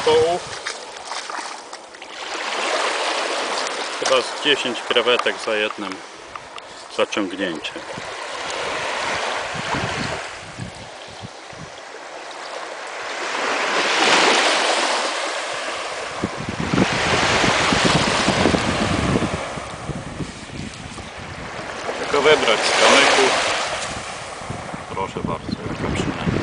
zespołu. Chyba z 10 krewetek za jednym zaciągnięciem. Tylko wybrać z kamyków. Proszę bardzo, jaka przynęta.